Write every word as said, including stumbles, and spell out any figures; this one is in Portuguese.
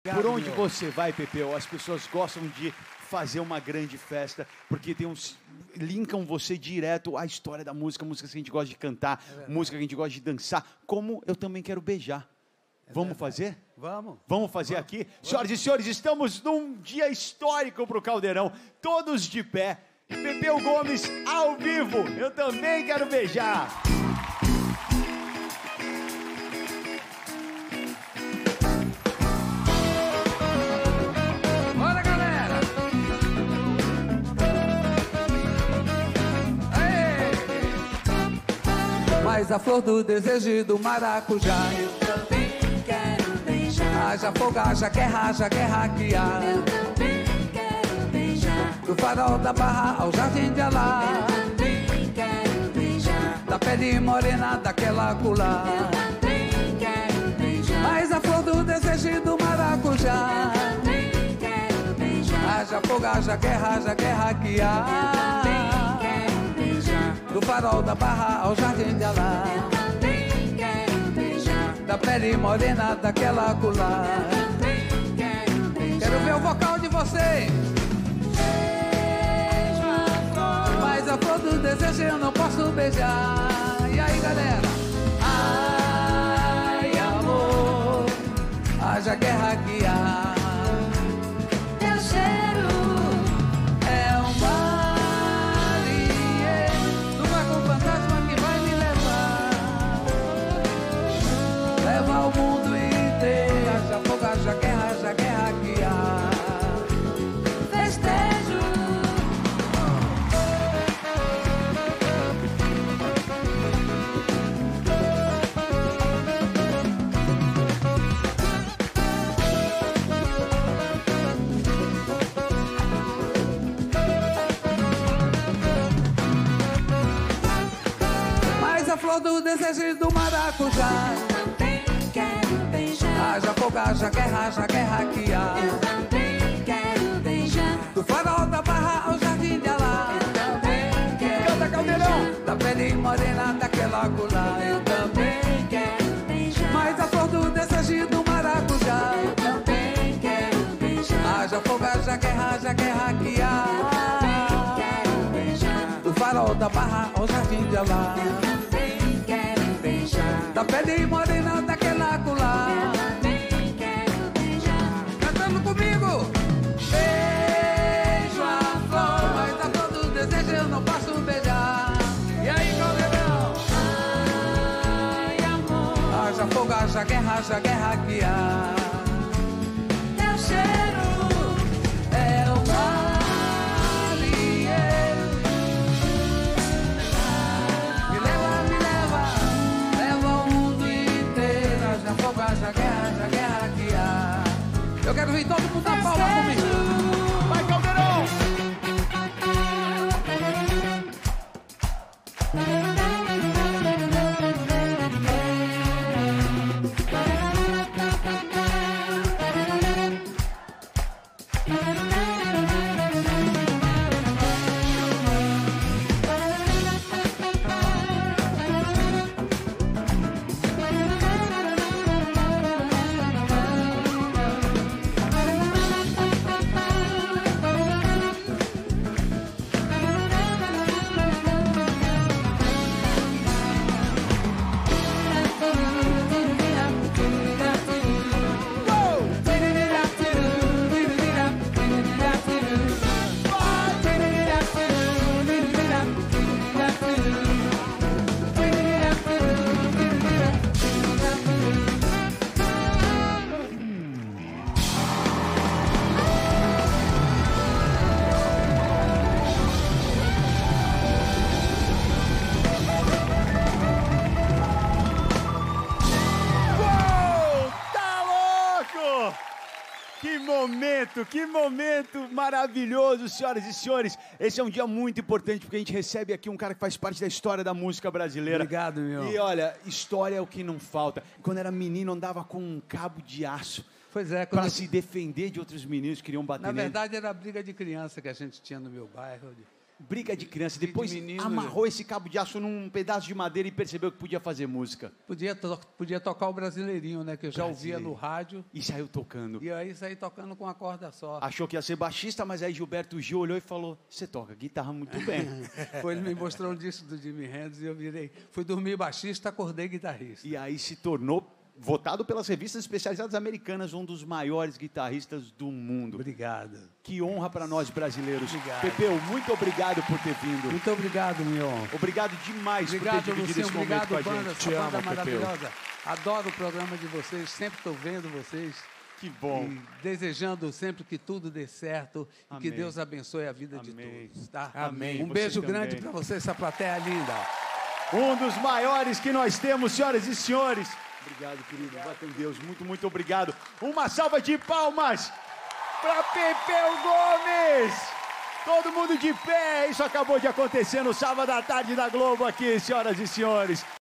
Por onde você vai, Pepeu, as pessoas gostam de fazer uma grande festa, porque tem uns, linkam você direto à história da música, música que a gente gosta de cantar, é música que a gente gosta de dançar, como eu também quero beijar. É Vamos verdade. fazer? Vamos. Vamos fazer Vamos. aqui? Vamos. Senhoras e senhores, estamos num dia histórico para o Caldeirão, todos de pé. Pepeu Gomes ao vivo, eu também quero beijar. Bora, galera! Aê! Mas a flor do desejo e do maracujá, eu também quero beijar. haja fogo, haja guerra, haja guerra hackear. Eu também quero beijar. Do farol da Barra ao Jardim de Alá, Eu também quero beijar. da pele morena daquela culá. Eu também quero beijar. Mas a flor do desejo e do maracujá, Eu também quero beijar. haja fogo, haja guerra, haja guerra que há. Eu também quero beijar. Do farol da Barra ao Jardim de Alá, Eu também quero beijar. da pele morena daquela culá. Eu também quero beijar. Quero ver o vocal de vocês. Beijo a flor. Mas a flor do desejo eu não posso beijar. E aí, galera? Ai, amor, haja guerra que há. Teu cheiro É um marinheiro do barco fantasma que vai me levar. Leva ao mundo inteiro. Haja fogo, haja guerra, haja guerra que há. festejo. Mas a flor do desejo e do maracujá, Também quero beijar. haja fogo, haja guerra, haja guerra que há. Eu também quero beijar. Do farol da Barra ao Jardim de Alá, Eu também quero Canta, Caldeirão! beijar. da pele morena daquela culá. Eu também quero beijar. Mas a flor do desejo e do maracujá, Eu também quero beijar. haja fogo, haja guerra, haja guerra que há. Quero beijar. Do farol da Barra ao Jardim de Alá, Eu também quero beijar. da pele morena daquela culá. Eu também quero beijar. Cantando comigo. Beijo a flor, mas a flor do desejo eu não posso beijar. E aí, Caldeirão? Ai, amor, Haja fogo, haja guerra, haja guerra que há. teu cheiro É o marinheiro. Me leva, me leva, leva o mundo inteiro. Haja fogo, haja guerra, haja guerra que há. Eu quero ver todo mundo na palma comigo. Vai, Caldeirão! Que momento, que momento maravilhoso, senhoras e senhores. Esse é um dia muito importante, porque a gente recebe aqui um cara que faz parte da história da música brasileira. Obrigado, meu. E olha, história é o que não falta. Quando era menino, andava com um cabo de aço Pois é, quando para eu- se defender de outros meninos que queriam bater na nele. verdade era briga de criança que a gente tinha no meu bairro. Briga de criança. de Depois menino, amarrou esse cabo de aço num pedaço de madeira e percebeu que podia fazer música. Podia, to podia tocar o Brasileirinho, né? Que eu já ouvia no rádio. E saiu tocando. E aí saí tocando com uma corda só. Achou que ia ser baixista, mas aí Gilberto Gil olhou e falou, você toca guitarra muito bem. Foi, ele me mostrou um disco do Jimi Hendrix e eu virei. Fui dormir baixista, acordei guitarrista. E aí se tornou, votado pelas revistas especializadas americanas, um dos maiores guitarristas do mundo. Obrigado. Que honra para nós brasileiros. Obrigado. Pepeu, muito obrigado por ter vindo. Muito obrigado, Mion. Obrigado demais Obrigado, por ter dividido Luciano. esse momento Obrigado, com a banda. gente. Essa Te banda amo, Pepeu. maravilhosa. Adoro o programa de vocês. Sempre estou vendo vocês. Que bom. E desejando sempre que tudo dê certo e Amém. que Deus abençoe a vida de Amém. todos. Tá? Amém. Um Você beijo também. grande para você, essa plateia linda. Um dos maiores que nós temos, senhoras e senhores. Obrigado, querido. Vai com Deus. Muito, muito obrigado. Uma salva de palmas para Pepeu Gomes. Todo mundo de pé. Isso acabou de acontecer no sábado à tarde da Globo aqui, senhoras e senhores.